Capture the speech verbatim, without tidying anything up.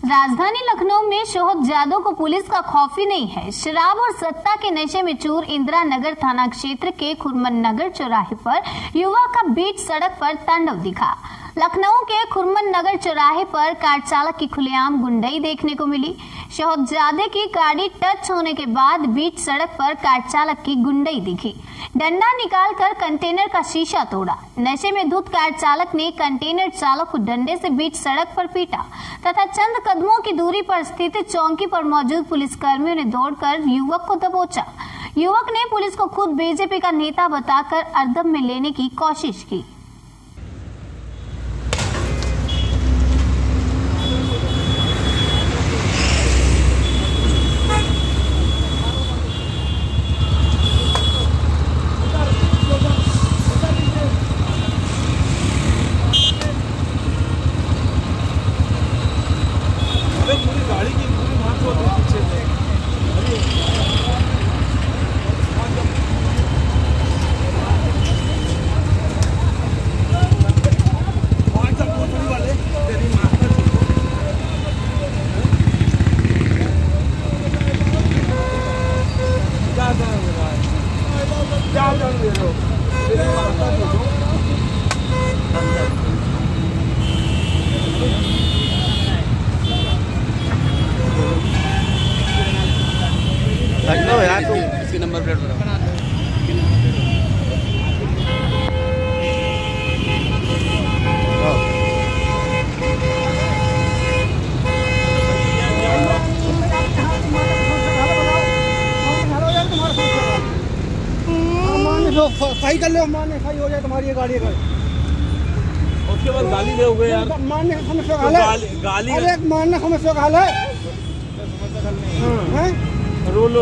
राजधानी लखनऊ में शोहबजादों को पुलिस का खौफ ही नहीं है। शराब और सत्ता के नशे में चूर इंदिरा नगर थाना क्षेत्र के खुरमन नगर चौराहे पर युवक का बीच सड़क पर तांडव दिखा। लखनऊ के खुरमन नगर चौराहे पर कार चालक की खुलेआम गुंडई देखने को मिली। शोहबजादे की गाड़ी टच होने के बाद बीच सड़क पर कार चालक की गुंडई दिखी। डंडा निकालकर कंटेनर का शीशा तोड़ा। नशे में धुत कार चालक ने कंटेनर चालक को डंडे से बीच सड़क पर पीटा तथा चंद कदमों की दूरी पर स्थित चौकी पर मौजूद पुलिसकर्मियों ने दौड़कर युवक को दबोचा। युवक ने पुलिस को खुद बीजेपी का नेता बताकर अर्दम में लेने की कोशिश की। पूरी गाड़ी की पूरी मार्च होती है पीछे से। पाँच सब पूरी वाले तेरी मार्च में क्या जान दे रहा है, क्या जान दे रहे हो तेरी मार्च में लो यार तुम इसकी नंबर प्लेट बना सही कर लो, मान्य सही हो जाए तुम्हारी ये गाड़ी। उसके बाद गाली दे हुए यार, मान्य समस्या का हल है, गाली अरे मान्य समस्या का हल है। रोल